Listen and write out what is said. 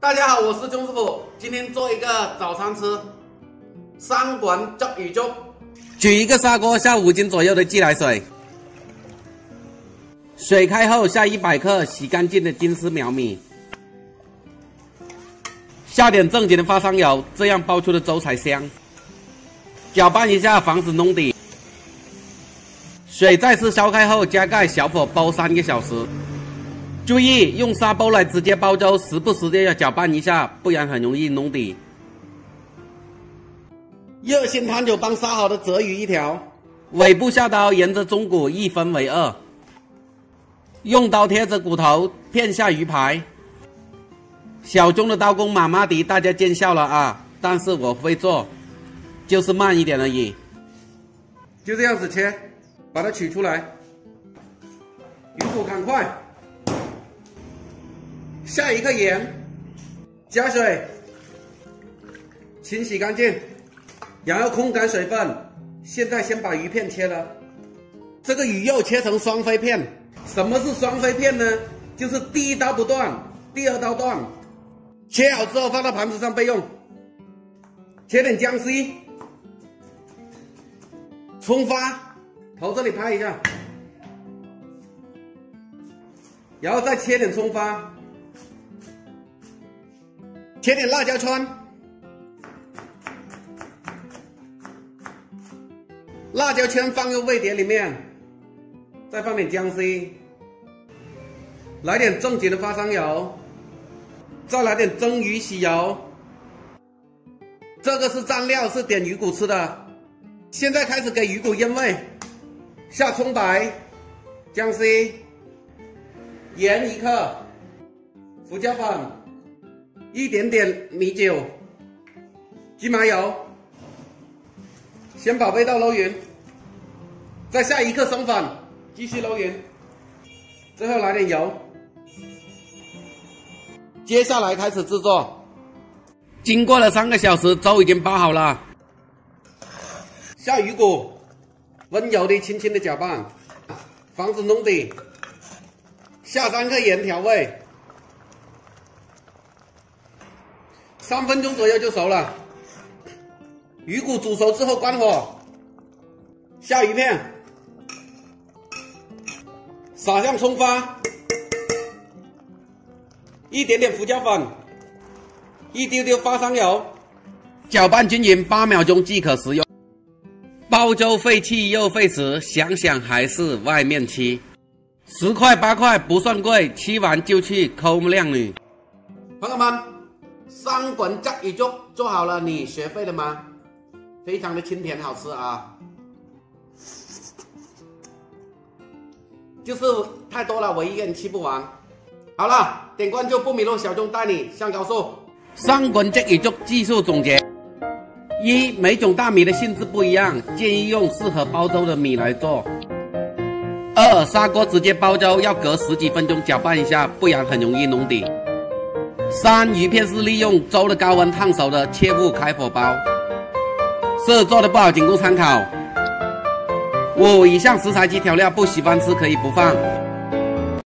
大家好，我是钟师傅，今天做一个早餐吃，3管汁魚粥。取一个砂锅，下5斤左右的自来水，水开后下100克洗干净的金丝苗米，下点正经的花生油，这样煲出的粥才香。搅拌一下，防止弄底。水再次烧开后，加盖，小火煲3个小时。注意用砂煲来直接煲粥，时不时的要搅拌一下，不然很容易弄底。热心摊主帮杀好的泽鱼1条，尾部下刀，沿着中骨一分为2，用刀贴着骨头片下鱼排。小钟的刀工马马迪，大家见笑了啊！但是我会做，就是慢一点而已。就这样子切，把它取出来，鱼骨砍块。下1克盐，加水，清洗干净，然后控干水分。现在先把鱼片切了，这个鱼肉切成双飞片。什么是双飞片呢？就是第1刀不断，第2刀断。切好之后放到盘子上备用。切点姜丝，葱花，头这里拍一下，然后再切点葱花。切点辣椒圈，辣椒圈放入味碟里面，再放点姜丝，来点正经的花生油，再来点蒸鱼豉油。这个是蘸料，是点鱼骨吃的。现在开始给鱼骨腌味，下葱白、姜丝、盐1克、胡椒粉。一点点米酒，鸡麻油，先把味道揉匀，再下1克生粉，继续揉匀，最后来点油。接下来开始制作。经过了3个小时，粥已经煲好了。下鱼骨，温柔的轻轻的搅拌，防止弄底。下3克盐调味。3分钟左右就熟了。鱼骨煮熟之后关火，下鱼片，撒上葱花，一点点胡椒粉，一丢丢花生油，搅拌均匀，8秒钟即可食用。煲粥费气又费时，想想还是外面吃。10块8块不算贵，吃完就去抠靓女。朋友们，3管汁魚粥做好了，你学会了吗？非常的清甜好吃啊，就是太多了，我一个人吃不完。好了，点关注不迷路，小钟带你上高速。3管汁魚粥技术总结：1. 每种大米的性质不一样，建议用适合煲粥的米来做。2. 砂锅直接煲粥，要隔10几分钟搅拌一下，不然很容易弄底。3. 鱼片是利用粥的高温烫熟的，切勿开火煲。4. 做的不好仅供参考。5. 以上食材及调料不喜欢吃可以不放。